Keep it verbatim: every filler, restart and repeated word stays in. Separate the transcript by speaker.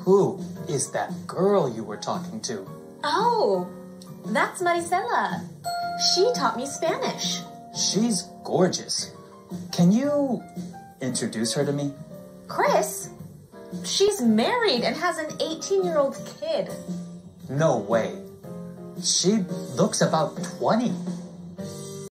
Speaker 1: Who is that girl you were talking to?
Speaker 2: Oh, that's Marisela. She taught me Spanish.
Speaker 1: She's gorgeous. Can you introduce her to me?
Speaker 2: Chris? She's married and has an eighteen-year-old kid.
Speaker 1: No way. She looks about twenty.